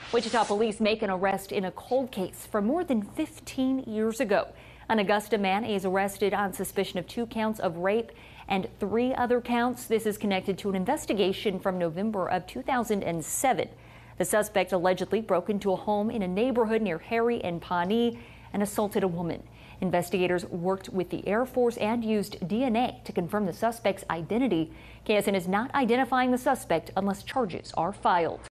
Wichita police make an arrest in a cold case from more than 15 years ago. An Augusta man is arrested on suspicion of 2 counts of rape and 3 other counts. This is connected to an investigation from November of 2007. The suspect allegedly broke into a home in a neighborhood near Harry and Pawnee and assaulted a woman. Investigators worked with the Air Force and used DNA to confirm the suspect's identity. KSN is not identifying the suspect unless charges are filed.